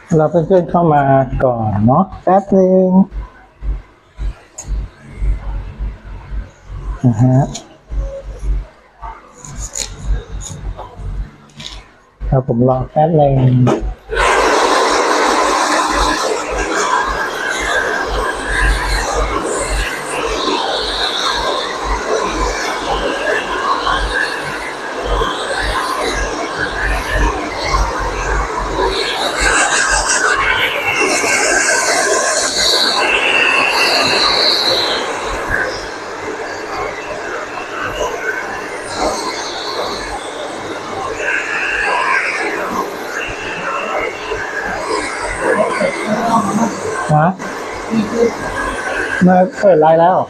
เราเพื่อนๆเข้ามาก่อนเนาะแป๊บนึงนะฮะผมรอแป๊บนึงนะมาเปิดไลน์แล้ว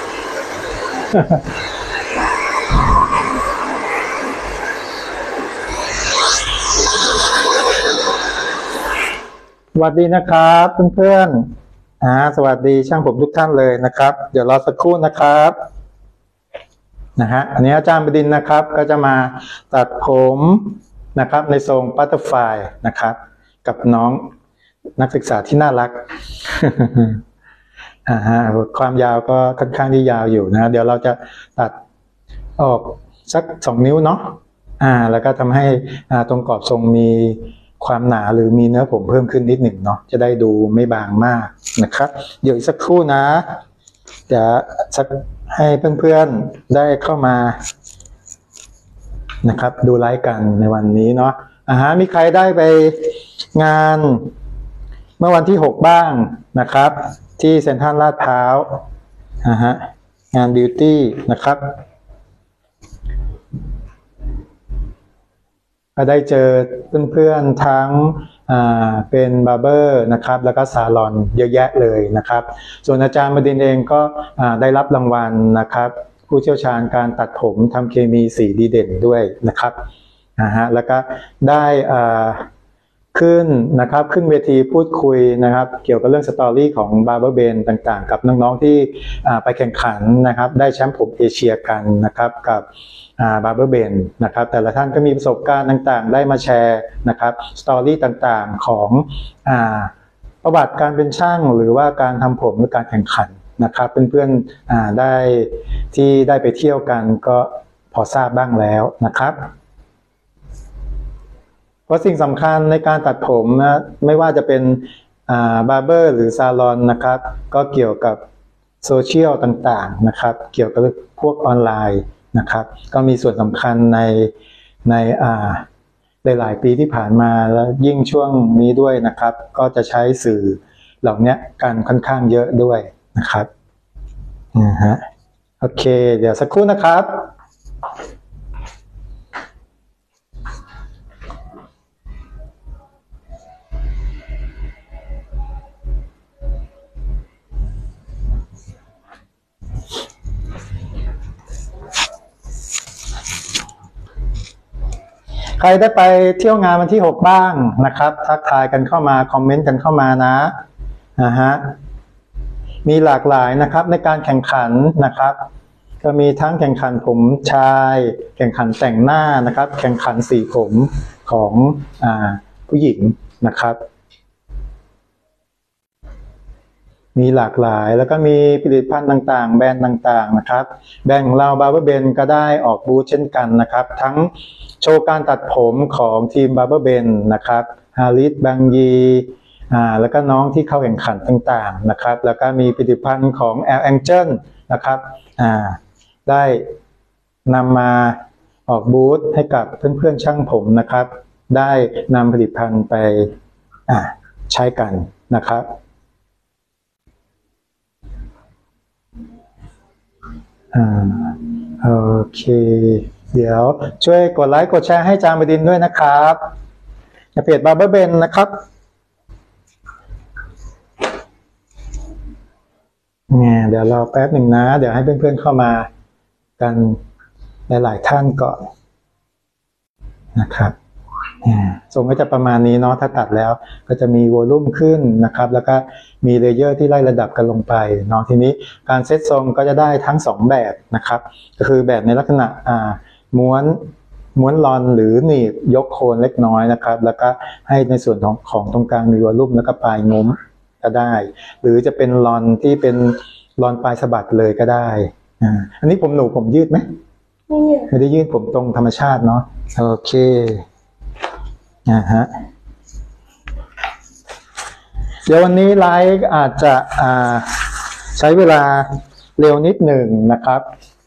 สวัสดีนะครับเพื่อนๆสวัสดีช่างผมทุกท่านเลยนะครับเดี๋ยวรอสักครู่นะครับอันนี้อาจารย์บดินทร์นะครับก็จะมาตัดผมนะครับในทรงบัตเตอร์ฟลายนะครับกับน้องนักศึกษาที่น่ารัก ความยาวก็ค่อนข้างที่ยาวอยู่นะเดี๋ยวเราจะตัดออกสัก2 นิ้วเนาะแล้วก็ทำให้ตรงกรอบทรงมีความหนาหรือมีเนื้อผมเพิ่มขึ้นนิดหนึ่งเนาะจะได้ดูไม่บางมากนะครับเดี๋ยวอีกสักครู่นะเดี๋ยวสักให้เพื่อนๆได้เข้ามานะครับดูไลฟ์กันในวันนี้เนาะมีใครได้ไปงานเมื่อวันที่6บ้างนะครับที่เซ็นทรัลลาดพร้าวงานบิวตี้นะครับก็ได้เจอเพื่อนๆทั้งเป็นบาร์เบอร์นะครับแล้วก็ซาลอนเยอะแยะเลยนะครับส่วนอาจารย์บดินทร์เองก็ได้รับรางวัลนะครับผู้เชี่ยวชาญการตัดผมทำเคมีสีดีเด่นด้วยนะครับแล้วก็ได้ขึ้นนะครับขึ้นเวทีพูดคุยนะครับเกี่ยวกับเรื่องสตอรี่ของบาร์เบอร์เบนต่างๆกับน้องๆที่ไปแข่งขันนะครับได้แชมป์ผมเอเชียกันนะครับกับบาร์เบอร์เบนนะครับแต่ละท่านก็มีประสบการณ์ต่างๆได้มาแชร์นะครับสตอรี่ต่างๆของประวัติการเป็นช่างหรือว่าการทำผมหรือการแข่งขันนะครับเพื่อนๆได้ที่ได้ไปเที่ยวกันก็พอทราบบ้างแล้วนะครับเพราะสิ่งสำคัญในการตัดผมนะไม่ว่าจะเป็นบาร์เบอร์หรือซาลอนนะครับก็เกี่ยวกับโซเชียลต่างๆนะครับเกี่ยวกับพวกออนไลน์นะครับก็มีส่วนสำคัญในหลายๆปีที่ผ่านมาแล้วยิ่งช่วงนี้ด้วยนะครับก็จะใช้สื่อเหล่านี้กันค่อนข้างเยอะด้วยนะครับโอเคเดี๋ยวสักครู่นะครับใครได้ไปเที่ยวงานวันที่6บ้างนะครับทักทายกันเข้ามาคอมเมนต์กันเข้ามานะมีหลากหลายนะครับในการแข่งขันนะครับก็มีทั้งแข่งขันผมชายแข่งขันแต่งหน้านะครับแข่งขันสีผมของผู้หญิงนะครับมีหลากหลายแล้วก็มีผลิตภัณฑ์ต่างๆแบรนด์ต่างๆนะครับแบรนด์ของเราบาร์เบอร์เบนก็ได้ออกบูธเช่นกันนะครับทั้งโชว์การตัดผมของทีมบาร์เบอร์เบนนะครับฮาริสบังยีแล้วก็น้องที่เข้าแข่งขันต่างๆนะครับแล้วก็มีผลิตภัณฑ์ของ L Angel นะครับได้นำมาออกบูธให้กับเพื่อนๆช่างผมนะครับได้นำผลิตภัณฑ์ไปใช้กันนะครับโอเคเดี๋ยวช่วยกดไลค์กดแชร์ให้อาจารย์บดินทร์ด้วยนะครับในเพจบาร์เบอร์เบนนะครับเดี๋ยวรอแป๊บหนึ่งนะเดี๋ยวให้เพื่อนๆเข้ามากันหลายๆท่านก่อนนะครับทรงก็จะประมาณนี้เนาะถ้าตัดแล้วก็จะมีวอลลุ่มขึ้นนะครับแล้วก็มีเลเยอร์ที่ไล่ระดับกันลงไปเนาะทีนี้การเซตทรงก็จะได้ทั้ง2แบบนะครับก็คือแบบในลักษณะม้วนม้วนลอนหรือหนีบยกโคนเล็กน้อยนะครับแล้วก็ให้ในส่วนของตรงกลางมีวอลลุ่มแล้วก็ปลายงุ้มก็ได้หรือจะเป็นลอนที่เป็นลอนปลายสะบัดเลยก็ได้อันนี้ผมยืดไหมไม่ได้ยืดผมตรงธรรมชาติเนาะโอเคฮะเดี๋ยววันนี้ไลฟ์อาจจะใช้เวลาเร็วนิดหนึ่งนะครับ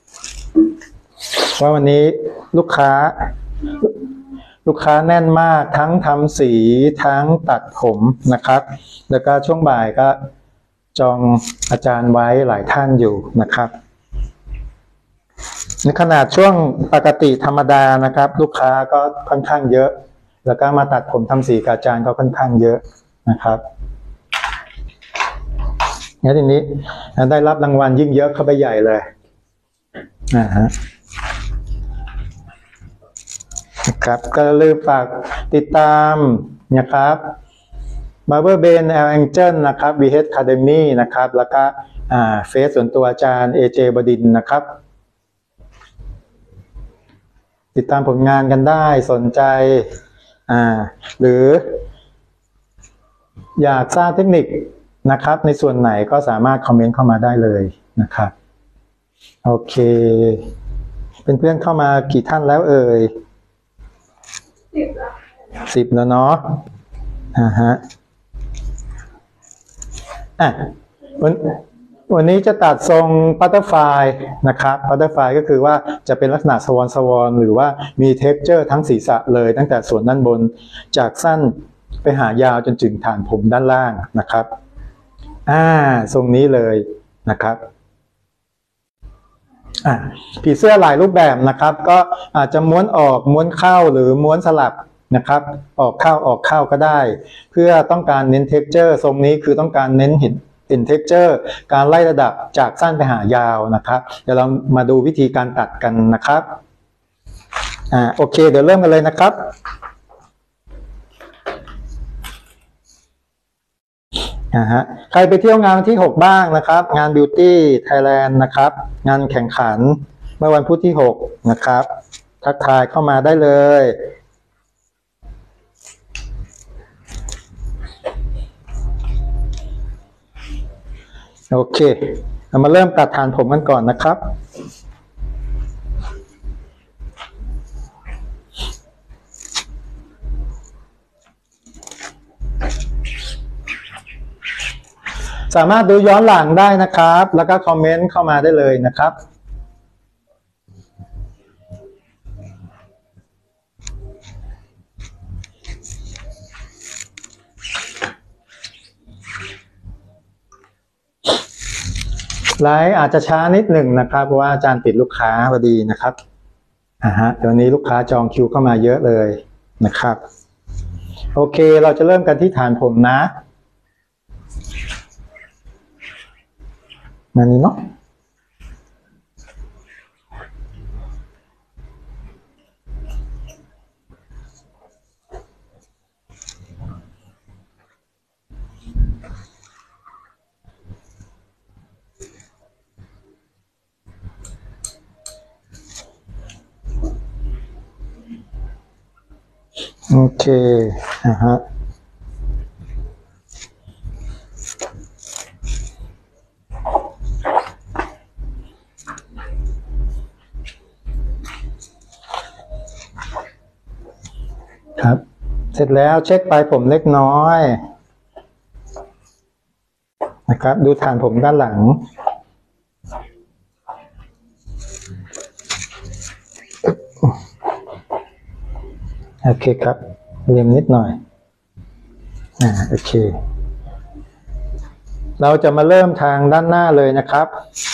ว่าวันนี้ลูกค้าแน่นมากทั้งทำสีทั้งตัดผมนะครับแล้วก็ช่วงบ่ายก็จองอาจารย์ไว้หลายท่านอยู่นะครับในขนาดช่วงปกติธรรมดานะครับลูกค้าก็ค่อนข้างเยอะแล้วก็มาตัดผมทำสีกับอาจารย์ก็ค่อนข้างเยอะนะครับงั้นทีนี้ได้รับรางวัลยิ่งเยอะเข้าไปใหญ่เลยนะครับก็ลืมฝากติดตามนะครับ Barber Ben L Angel นะครับ VH Academy นะครับแล้วก็เฟซส่วนตัวอาจารย์ AJ บดินทร์นะครับติดตามผลงานกันได้สนใจหรืออยากทราบเทคนิคนะครับในส่วนไหนก็สามารถคอมเมนต์เข้ามาได้เลยนะครับโอเคเป็นเพื่อนเข้ามากี่ท่านแล้วเอ่ย10แล้วเนาะวันนี้จะตัดทรงบัตเตอร์ฟลายนะครับบัตเตอร์ฟลายก็คือว่าจะเป็นลักษณะสวอนหรือว่ามีเท็กเจอร์ทั้งศีรษะเลยตั้งแต่ส่วนด้านบนจากสั้นไปหายาวจนถึงฐานผมด้านล่างนะครับทรงนี้เลยนะครับผีเสื้อหลายรูปแบบนะครับก็อาจจะม้วนออกม้วนเข้าหรือม้วนสลับนะครับออกเข้าก็ได้เพื่อต้องการเน้นเท็กเจอร์ทรงนี้คือต้องการเน้นเห็นเท็กเจอร์การไล่ระดับจากสั้นไปหายาวนะครับเดี๋ยวเรามาดูวิธีการตัดกันนะครับโอเคเดี๋ยวเริ่มกันเลยนะครับใครไปเที่ยวงานวันที่6บ้างนะครับงาน Beauty Thailand นะครับงานแข่งขันเมื่อวันพุธที่6นะครับทักทายเข้ามาได้เลยโอเคเรามาเริ่มตัดฐานผมกันก่อนนะครับสามารถดูย้อนหลังได้นะครับแล้วก็คอมเมนต์เข้ามาได้เลยนะครับไลฟ์อาจจะช้านิดหนึ่งนะครับเพราะว่าอาจารย์ติดลูกค้าพอดีนะครับเดี๋ยวนี้ลูกค้าจองคิวเข้ามาเยอะเลยนะครับโอเคเราจะเริ่มกันที่ฐานผมนะมานี้เนาะโอเคครับเสร็จแล้วเช็คปลายผมเล็กน้อยนะครับดูฐานผมด้านหลังโอเคครับเรียมนิดหน่อยโอเคเราจะมาเริ่มทางด้านหน้าเลยนะครับ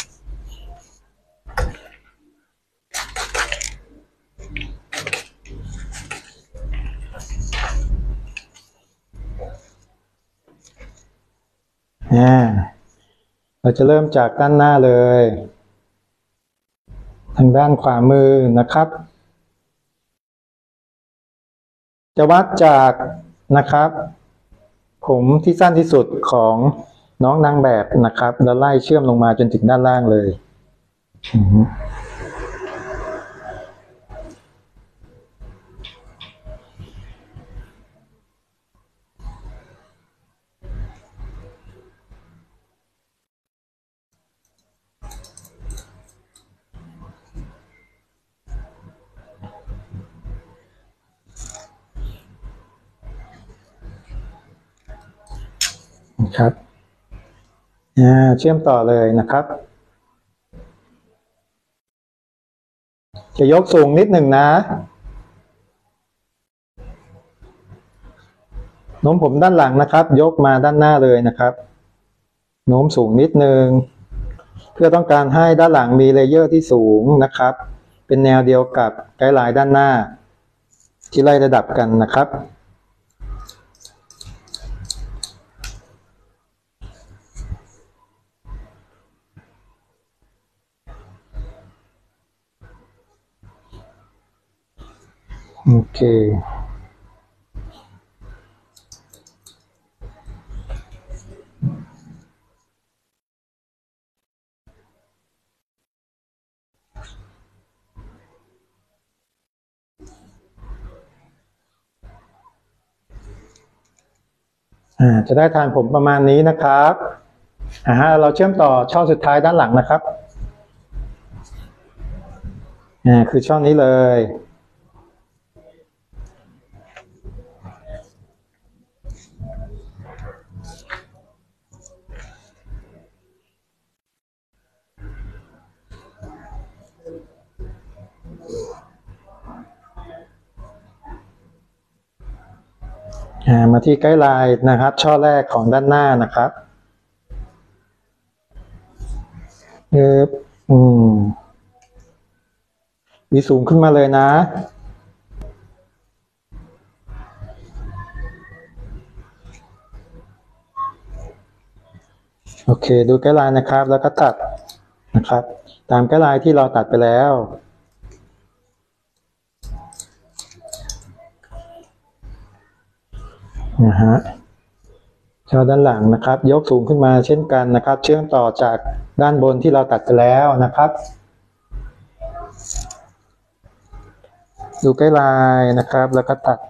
เราจะเริ่มจากด้านหน้าเลยทางด้านขวามือนะครับจะวัดจากนะครับผมที่สั้นที่สุดของน้องนางแบบนะครับแล้วไล่เชื่อมลงมาจนถึงด้านล่างเลยครับเชื่อมต่อเลยนะครับจะยกสูงนิดหนึ่งนะโน้มผมด้านหลังนะครับยกมาด้านหน้าเลยนะครับโน้มสูงนิดนึงเพื่อต้องการให้ด้านหลังมีเลเยอร์ที่สูงนะครับเป็นแนวเดียวกับไกด์ไลน์ด้านหน้าที่ไล่ระดับกันนะครับโอเคจะได้ทางผมประมาณนี้นะครับเราเชื่อมต่อช่องสุดท้ายด้านหลังนะครับคือช่องนี้เลยมาที่ไกด์ไลน์นะครับช่อแรกของด้านหน้านะครับวีสูงขึ้นมาเลยนะโอเคดูไกด์ไลน์นะครับแล้วก็ตัดนะครับตามไกด์ไลน์ที่เราตัดไปแล้วช่อด้านหลังนะครับยกสูงขึ้นมาเช่นกันนะครับเชื่อมต่อจากด้านบนที่เราตัดไปแล้วนะครับดูไกด์ไลน์นะครับแล้วก็ตัด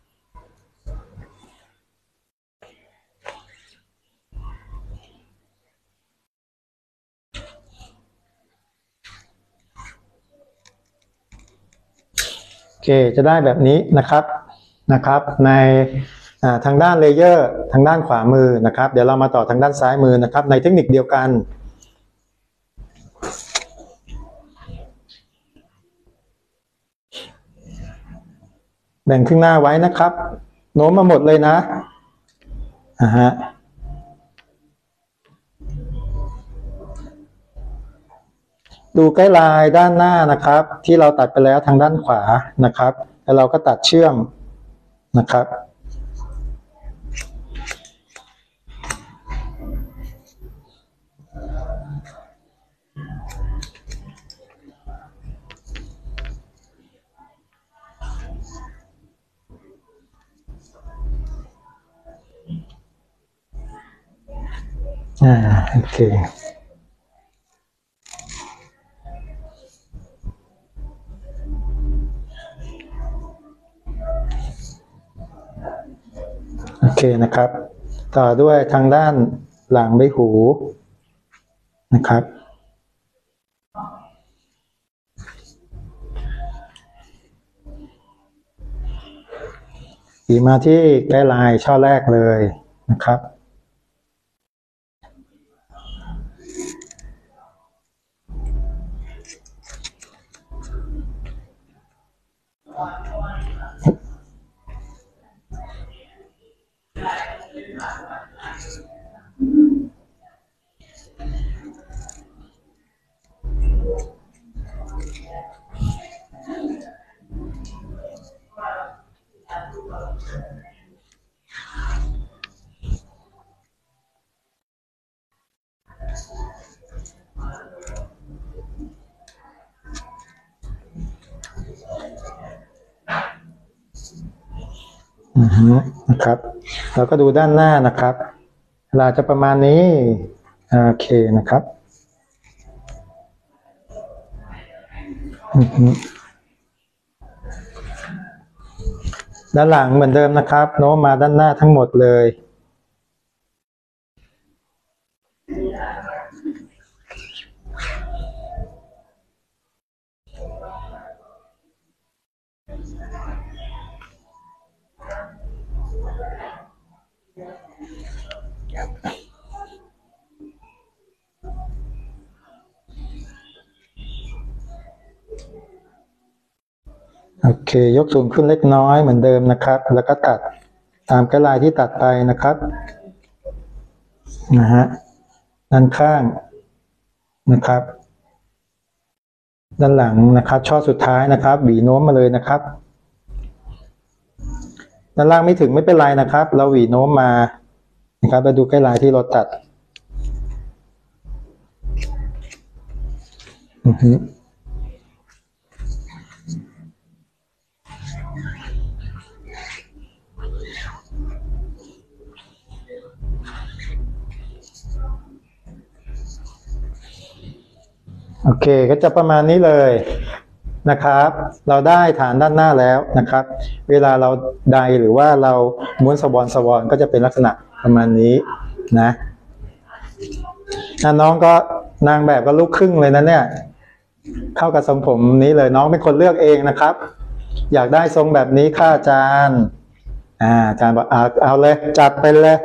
โอเคจะได้แบบนี้นะครับในทางด้านเลเยอร์ทางด้านขวามือนะครับเดี๋ยวเรามาต่อทางด้านซ้ายมือนะครับในเทคนิคเดียวกันแบ่งครึ่งหน้าไว้นะครับโน้มมาหมดเลยนะดูไกด์ไลน์ด้านหน้านะครับที่เราตัดไปแล้วทางด้านขวานะครับแล้วเราก็ตัดเชื่อมนะครับโอเคโอเคนะครับต่อด้วยทางด้านหลังใบหูนะครับมาที่ไกด์ไลน์ช่อแรกเลยนะครับนะครับเราก็ดูด้านหน้านะครับเวลาจะประมาณนี้โอเคนะครับด้านหลังเหมือนเดิมนะครับโน้มมาด้านหน้าทั้งหมดเลยโอเคยกศูนย์ขึ้นเล็กน้อยเหมือนเดิมนะครับแล้วก็ตัดตามไกด์ไลน์ที่ตัดไปนะครับนะฮะด้านข้างนะครับด้านหลังนะครับช่อสุดท้ายนะครับหวีโน้มมาเลยนะครับด้านล่างไม่ถึงไม่เป็นไรนะครับเราหวีโน้มมานะครับเราดูไกด์ไลน์ที่เราตัดโอเคก็จะประมาณนี้เลยนะครับเราได้ฐานด้านหน้าแล้วนะครับเวลาเราไดหรือว่าเราม้วนสวอนก็จะเป็นลักษณะประมาณนี้นะน้องก็นางแบบก็ลูกครึ่งเลยนะเนี่ยเข้ากับทรงผมนี้เลยน้องเป็นคนเลือกเองนะครับอยากได้ทรงแบบนี้ค่ะอาจารย์อาจารย์บอกเอาเลยจัดไปเลย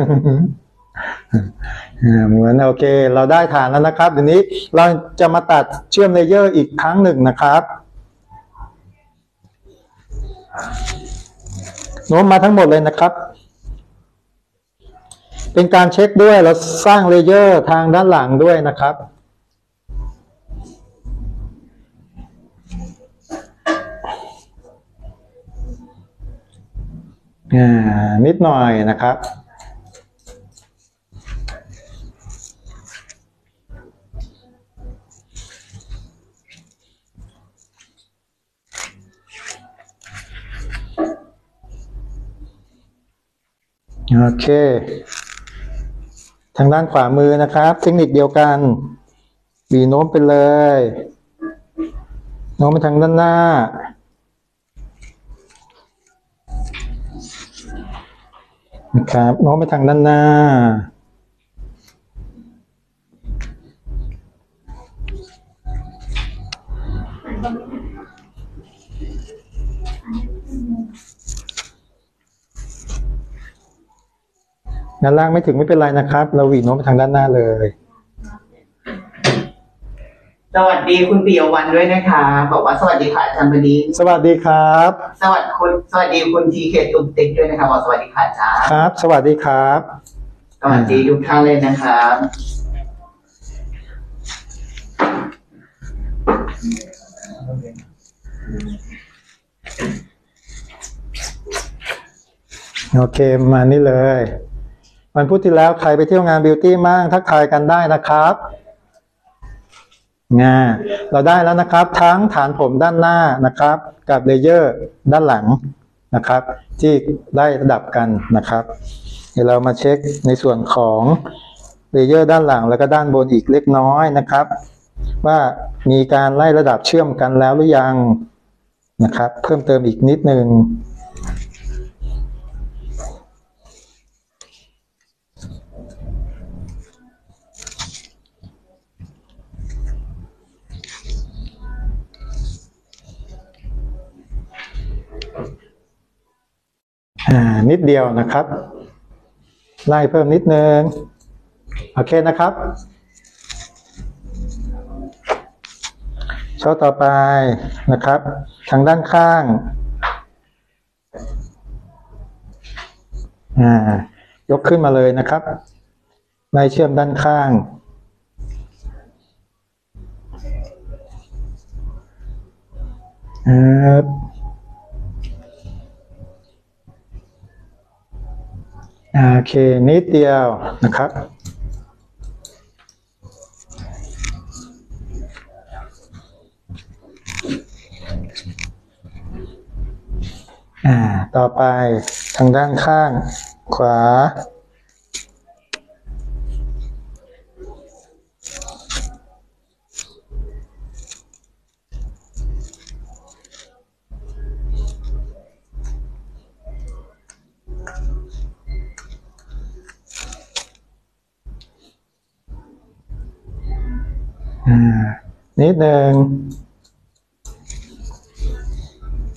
เหมือนโอเคเราได้ฐานแล้วนะครับทีนี้เราจะมาตัดเชื่อมเลเยอร์อีกครั้งหนึ่งนะครับโน้มมาทั้งหมดเลยนะครับเป็นการเช็คด้วยเราสร้างเลเยอร์ทางด้านหลังด้วยนะครับนิดหน่อยนะครับโอเคทางด้านขวามือนะครับเทคนิคเดียวกันหวีโน้มไปเลยโน้มไปทางด้านหน้านะครับโน้มไปทางด้านหน้าด้านล่างไม่ถึงไม่เป็นไรนะครับเราหวีโน้มไปทางด้านหน้าเลยสวัสดีคุณปิยวรรณด้วยนะคะบอกว่าสวัสดีค่ะอาจารย์บดีสวัสดีครับสวัสดีคุณทีเคตุ่มติ๊กด้วยนะคะบอกสวัสดีค่ะอาจารย์ครับสวัสดีครับสวัสดีทุกท่านเลยนะครับโอเคมานี่เลยวันพุธที่แล้วใครไปเที่ยวงานบิวตี้มั่งทักทายกันได้นะครับเราได้แล้วนะครับทั้งฐานผมด้านหน้านะครับกับเลเยอร์ด้านหลังนะครับที่ได้ระดับกันนะครับเดี๋ยวเรามาเช็คในส่วนของเลเยอร์ด้านหลังแล้วก็ด้านบนอีกเล็กน้อยนะครับว่ามีการไล่ระดับเชื่อมกันแล้วหรือยังนะครับเพิ่มเติมอีกนิดนึงนิดเดียวนะครับไล่เพิ่มนิดนึงโอเคนะครับช่อต่อไปนะครับทางด้านข้างยกขึ้นมาเลยนะครับไล่เชื่อมด้านข้างโอเคนิดเดียวนะครับต่อไปทางด้านข้างขวานิดหนึ่ง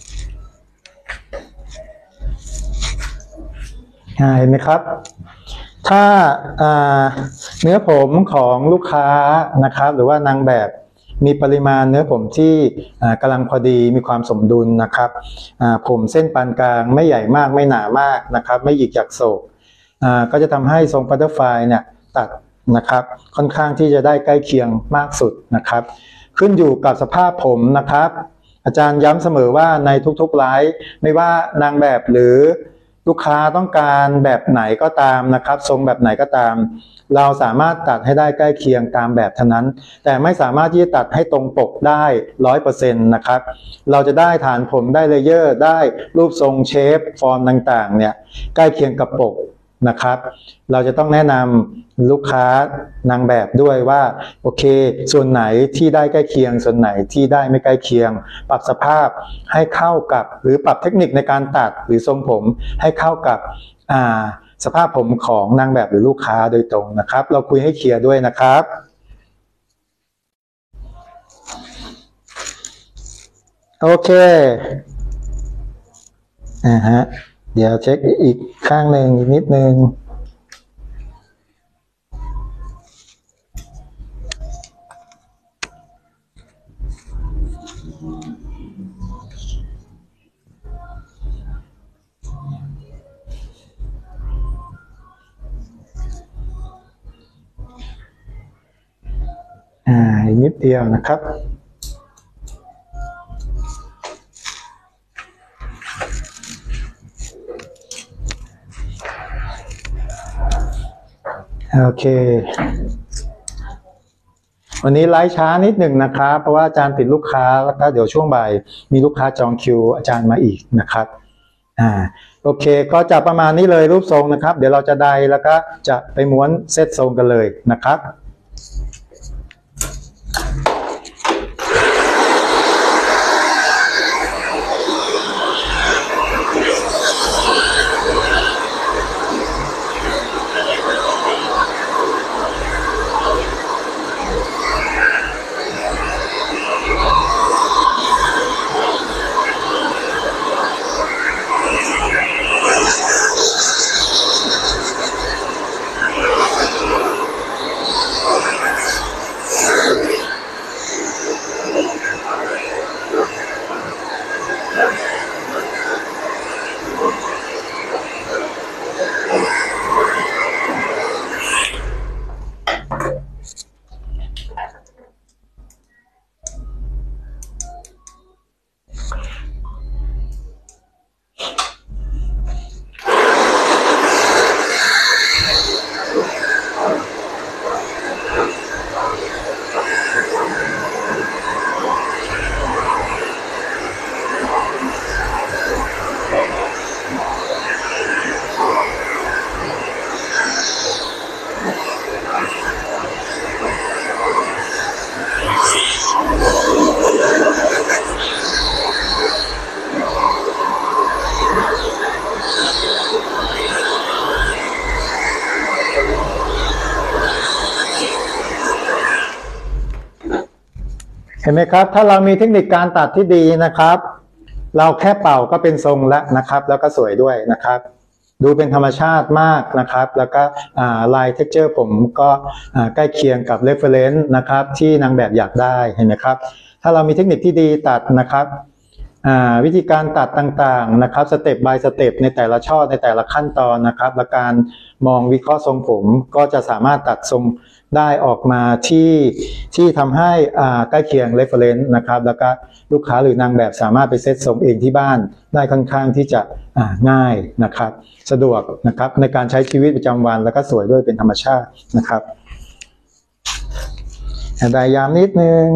เห็นไหมครับถ้าเนื้อผมของลูกค้านะครับหรือว่านางแบบมีปริมาณเนื้อผมที่กำลังพอดีมีความสมดุลนะครับผมเส้นปานกลางไม่ใหญ่มากไม่หนามากนะครับไม่หยิกจากโศกก็จะทำให้ทรงบัตเตอร์ฟลายเนี่ยตัดนะครับค่อนข้างที่จะได้ใกล้เคียงมากสุดนะครับขึ้นอยู่กับสภาพผมนะครับอาจารย์ย้ำเสมอว่าในทุกๆไลฟ์ไม่ว่านางแบบหรือลูกค้าต้องการแบบไหนก็ตามนะครับทรงแบบไหนก็ตามเราสามารถตัดให้ได้ใกล้เคียงตามแบบเท่านั้นแต่ไม่สามารถที่จะตัดให้ตรงปกได้ 100% นะครับเราจะได้ฐานผมได้เลเยอร์ได้รูปทรงเชฟฟอร์มต่างๆเนี่ยใกล้เคียงกับปกนะครับเราจะต้องแนะนำลูกค้านางแบบด้วยว่าโอเคส่วนไหนที่ได้ใกล้เคียงส่วนไหนที่ได้ไม่ใกล้เคียงปรับสภาพให้เข้ากับหรือปรับเทคนิคในการตัดหรือทรงผมให้เข้ากับสภาพผมของนางแบบหรือลูกค้าโดยตรงนะครับเราคุยให้เคลียร์ด้วยนะครับโอเคเดี๋ยวเช็คอีกข้างหนึ่งอีกนิดนึงอีกนิดเดียวนะครับโอเควันนี้ไลฟ์ช้านิดหนึ่งนะครับเพราะว่าอาจารย์ติดลูกค้าแล้วก็เดี๋ยวช่วงบ่ายมีลูกค้าจองคิวอาจารย์มาอีกนะครับโอเคก็จะประมาณนี้เลยรูปทรงนะครับเดี๋ยวเราจะไดแล้วก็จะไปม้วนเซตทรงกันเลยนะครับเห็นไหมครับถ้าเรามีเทคนิคการตัดที่ดีนะครับเราแค่เป่าก็เป็นทรงแล้วนะครับแล้วก็สวยด้วยนะครับดูเป็นธรรมชาติมากนะครับแล้วก็ลายเท็กเจอร์ผมก็ใกล้เคียงกับเรฟเฟอเรนซ์นะครับที่นางแบบอยากได้เห็นไหมครับถ้าเรามีเทคนิคที่ดีตัดนะครับวิธีการตัดต่างๆนะครับสเต็ป by สเต็ปในแต่ละช่อในแต่ละขั้นตอนนะครับและการมองวิเคราะห์ทรงผมก็จะสามารถตัดทรงได้ออกมาที่ทำให้ใกล้เคียง reference นะครับแล้วก็ลูกค้าหรือนางแบบสามารถไปเซตทรงเองที่บ้านได้ค่อนข้างที่จะง่ายนะครับสะดวกนะครับในการใช้ชีวิตประจำวันแล้วก็สวยด้วยเป็นธรรมชาตินะครับไดยามนิดนึง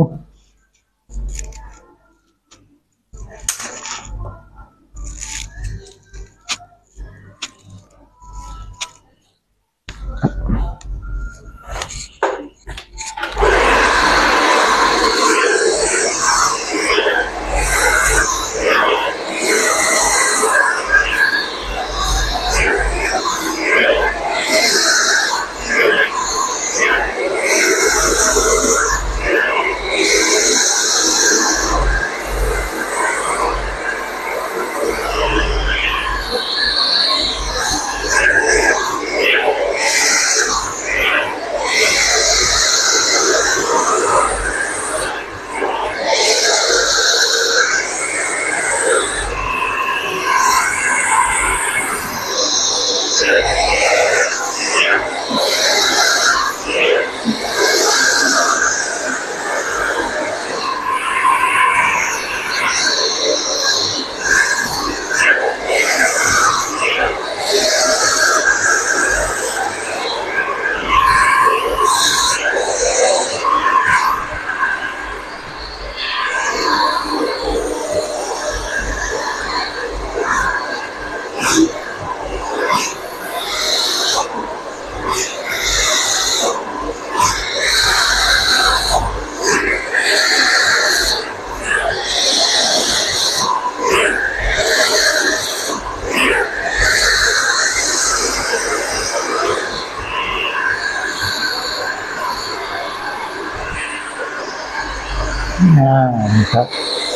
นี่ครับ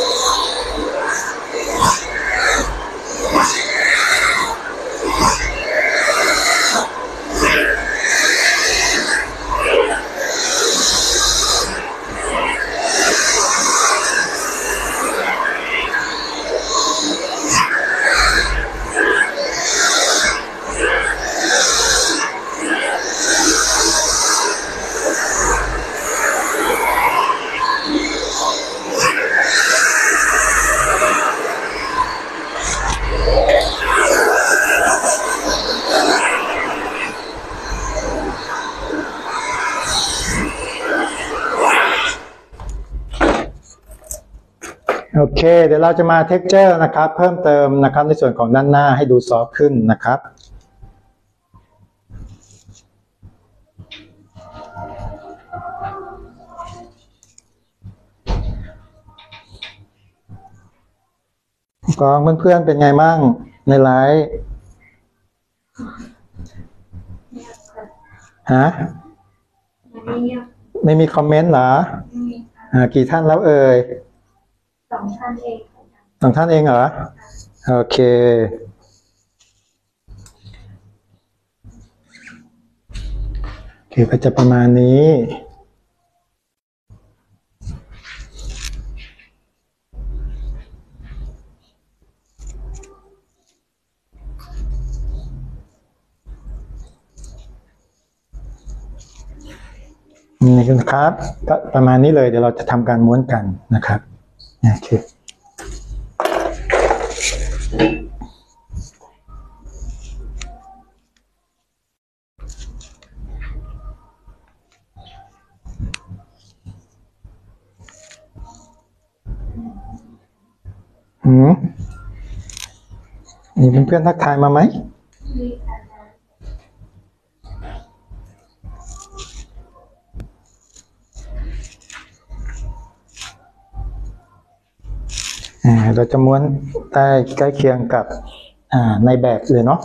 โอเคเดี๋ยวเราจะมาเท็กเจอร์นะครับเพิ่มเติมนะครับในส่วนของด้านหน้าให้ดูซอฟต์ขึ้นนะครับกองเพื่อนๆเป็นไงมั่งในไลฟ์ฮะไม่มีคอมเมนต์เหรอกี่ท่านแล้วเอ่ย 2 ท่านเอง 2 ท่านเองเหรอโอเคก็จะประมาณนี้นี่นะครับก็ประมาณนี้เลยเดี๋ยวเราจะทำการม้วนกันนะครับโอเคนี่เพื่อนๆทักทายมาไหมเราจะม้วนใต้ใกล้เคียงกับในแบบเลยเนาะ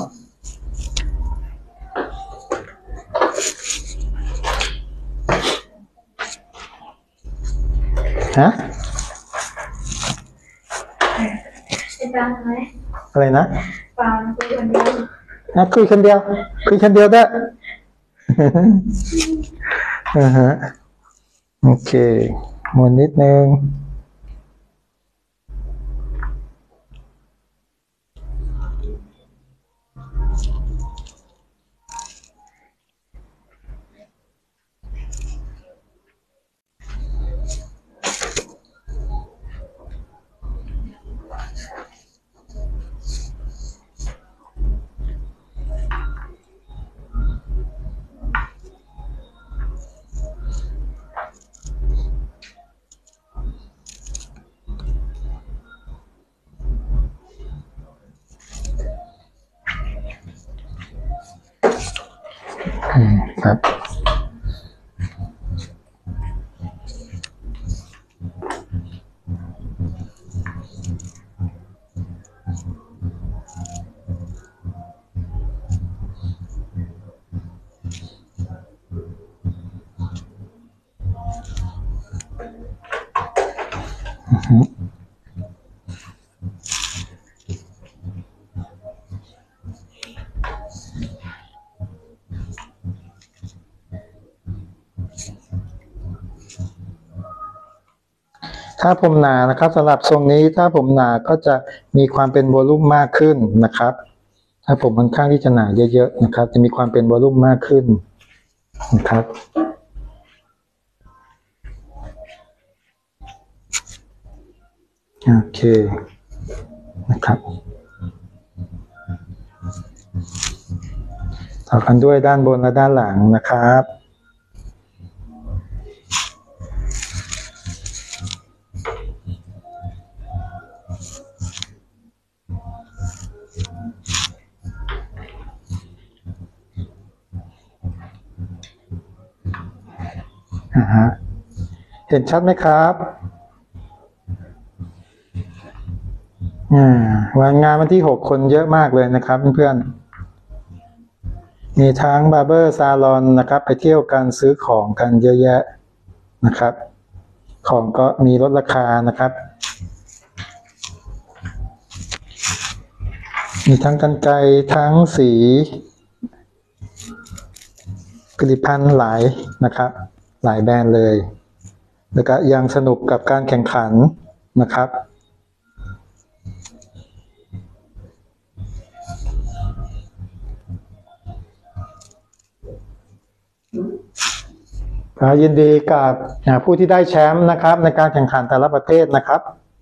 ฮะอะไรนะคุยคนเดียวคุยคนเดียวได้โอเคม้วนนิดนึงครับถ้าผมหนานะครับสำหรับทรงนี้ถ้าผมหนาก็จะมีความเป็นวอลลุ่มมากขึ้นนะครับถ้าผมค่อนข้างที่จะหนาเยอะๆนะครับจะมีความเป็นวอลลุ่มมากขึ้นนะครับโอเคนะครับต่อกันด้วยด้านบนและด้านหลังนะครับเห็นชัดไหมครับวันงานวันที่6คนเยอะมากเลยนะครับเพื่อนๆมีทั้งบาร์เบอร์ซาลอนนะครับไปเที่ยวกันซื้อของกันเยอะแยะนะครับของก็มีลดราคานะครับมีทั้งกรรไกรทั้งสีผลิตภัณฑ์หลายนะครับหลายแบรนด์เลยแล้วก็ยังสนุกกับการแข่งขันนะครับยินดีกับผู้ที่ได้แชมป์นะครับในการแข่งขันแต่ละประเทศนะครับ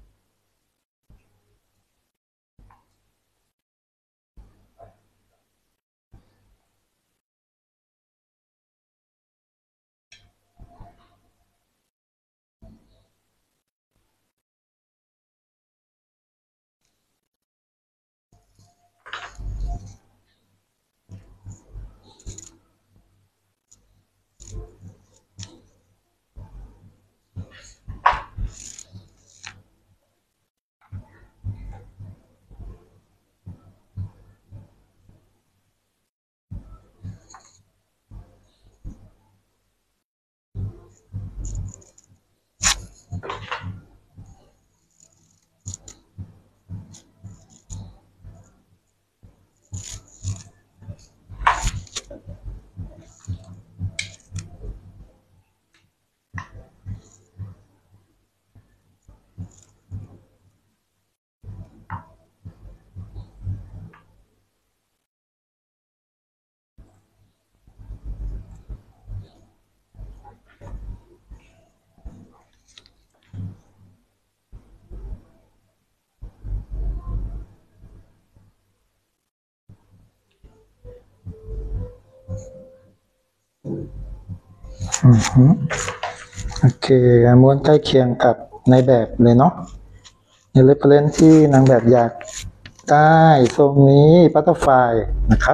โอเคม้วนใกล้เคียงกับในแบบเลยเนาะในเรฟเฟรนซ์ที่นางแบบอยากได้ทรงนี้บัตเตอร์ไฟนะครับ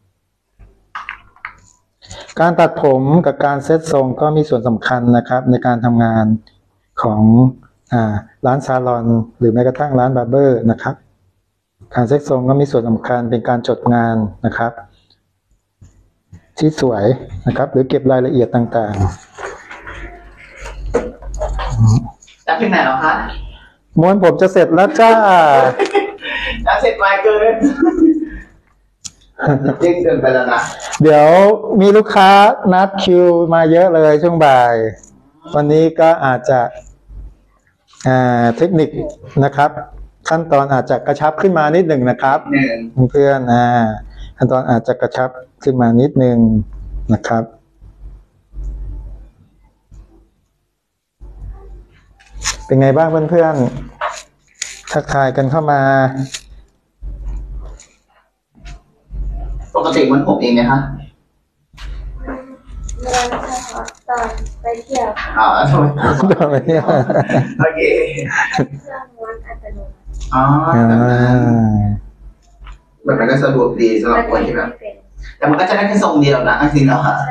การตัดผมกับการเซตทรงก็มีส่วนสำคัญนะครับในการทำงานของร้านซาลอนหรือแม้กระทั่งร้านบาร์เบอร์นะครับการเซตทรงก็มีส่วนสำคัญเป็นการจดงานนะครับที่สวยนะครับหรือเก็บรายละเอียดต่างจะถึงไหนแล้วคะๆม้วนผมจะเสร็จแล้วจ้าจะเสร็จไวเกินยิ่งเกินไปแล้วนะเดี๋ยวมีลูกค้านัดคิวมาเยอะเลยช่วงบ่ายวันนี้ก็อาจจะเทคนิคนะครับขั้นตอนอาจจะกระชับขึ้นมานิดหนึ่งนะครับเพื่อนขั้นตอนอาจจะกระชับขึ้นมานิดหนึ่งนะครับเป็นไงบ้างเพื่อนๆทักทายกันเข้ามาปกติมันผมเองไหมคะไม่ได้ไม่ใช่ค่ะตอนไปเที่ยวทำไมเนี่ยโอเคเครื่องม้วนอัตโนมัติมันก็สะดวกดีสำหรับคนที่แบบแต่มันก็จะได้แค่ทรงเดียวนะจริงๆแล้วค่ะ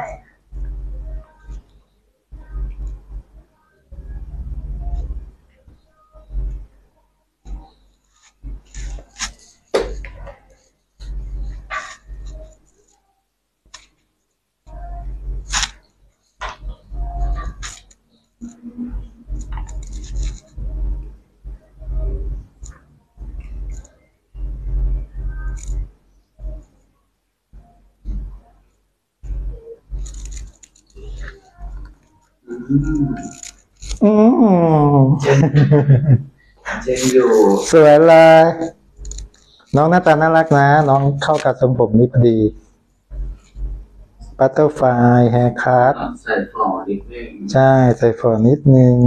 เจนอยู่สวยเลยน้องหน้าตาน่ารักนะน้องเข้ากับทรงผมนี้พอดีบัตเตอร์ไฟแฮร์คัทใส่ฟอร์นิดนึงใช่ใส่ฟอร์นิดนึง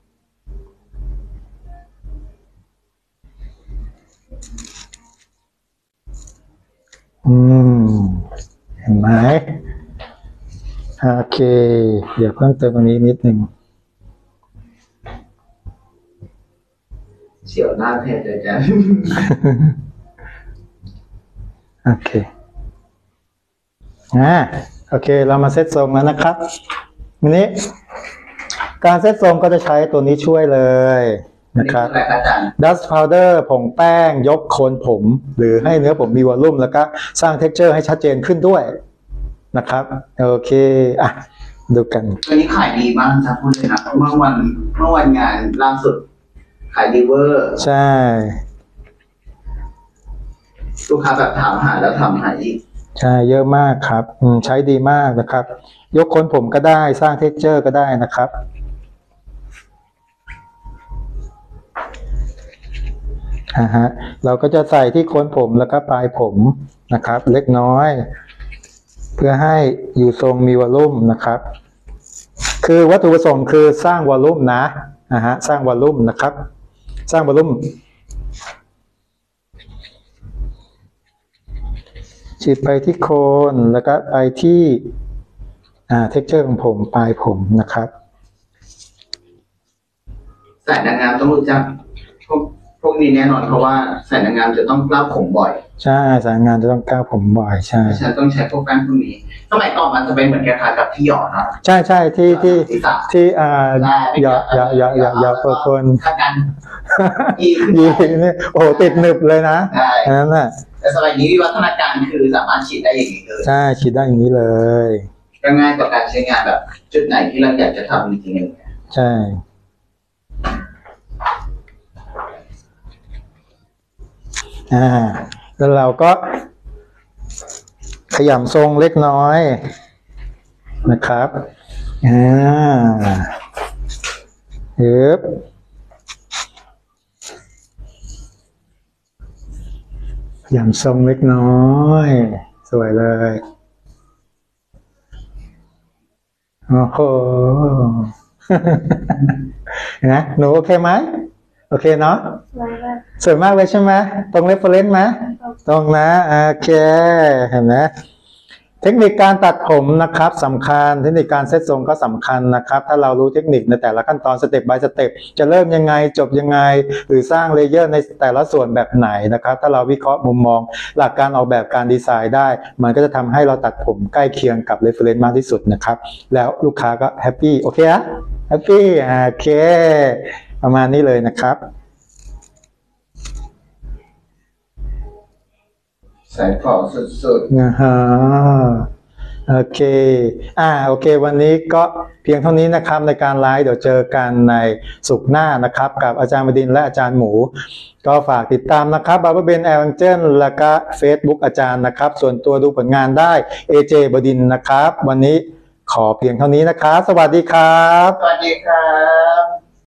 เห็นไหมโอเคเดี๋ยวเพิ่มเติมตรงนี้นิดนึงเฉียวหน้าแทนเลยจ้ะโอเคโอเคเรามาเซตทรงแล้วนะครับวันนี้การเซตทรงก็จะใช้ตัวนี้ช่วยเลยนะครับ Dust Powder ผงแป้งยกโคนผมหรือให้เนื้อผมมีวอลลุ่มแล้วก็สร้าง texture ให้ชัดเจนขึ้นด้วยนะครับโอเคดูกันตัวนี้ขายดีมากจะพูดเลยนะเมื่อวันงานล่าสุดขายดีเวอร์ใช่ลูกค้าแบบถามหาแล้วถามหาอีกใช่เยอะมากครับใช้ดีมากนะครับ ยกโคนผมก็ได้สร้างเท็กเจอร์ก็ได้นะครับเราก็จะใส่ที่โคนผมแล้วก็ปลายผมนะครับ เล็กน้อย เพื่อให้อยู่ทรงมีวอลลุ่มนะครับ คือวัตถุประสงค์คือสร้างวอลลุ่มนะสร้างวอลลุ่มนะครับ สร้างวอลลุ่มฉีดไปที่โคนแล้วก็ไปที่เท็กเจอร์ของผมปลายผมนะครับสายนางงามต้องรู้จักพวกนี้แน่นอนเพราะว่าสายนางงามจะต้องกล้าวผมบ่อยใช่สายงานจะต้องก้าวผมบ่อยใช่ฉันต้องใช้พวกแป้งพวกนี้สมัยก่อนมันจะเป็นเหมือนคล้ายๆกับที่หยอดเนาะใช่ที่หยอดตัวคนถ้ากันยีนี่โอ้โหติดหนึบเลยนะใช่อันนั้นน่ะแต่สมัยนี้วิวัฒนาการคือสามารถฉีดได้อย่างนี้เลยใช่ฉีดได้อย่างนี้เลยก็ง่ายต่อการใช้งานแบบจุดไหนที่เราอยากจะทำจริงๆใช่แล้วเราก็ขยำทรงเล็กน้อยนะครับขยำทรงเล็กน้อยสวยเลยโอ้โห นะหนูโอเคไหมโอเคเนาะ สวยมากเลยใช่ไหมตรงเรฟเฟอเรนซ์ไหมตรงนะโอเคเห็นไหมเทคนิคการตัดผมนะครับสำคัญเทคนิคการเซตทรงก็สำคัญนะครับถ้าเรารู้เทคนิคในแต่ละขั้นตอนสเต็ป by สเต็ปจะเริ่มยังไงจบยังไงหรือสร้างเลเยอร์ในแต่ละส่วนแบบไหนนะครับถ้าเราวิเคราะห์มุมมองหลักการออกแบบการดีไซน์ได้มันก็จะทำให้เราตัดผมใกล้เคียงกับเรฟเฟอเรนซ์มากที่สุดนะครับแล้วลูกค้าก็แฮปปี้โอเคอะแฮปปี้โอเคประมาณนี้เลยนะครับใส่ขอสุดโอเคโอเควันนี้ก็เพียงเท่านี้นะครับในการไลฟ์เดี๋ยวเจอกันในศุกร์หน้านะครับกับอาจารย์บดินทร์และอาจารย์หมูก็ฝากติดตามนะครับบาร์เบอร์เบนแอลเจนแล้วก็ Facebook อาจารย์นะครับส่วนตัวดูผลงานได้ AJ บดินทร์นะครับวันนี้ขอเพียงเท่านี้นะครับสวัสดีครับๆสวัสดีครับ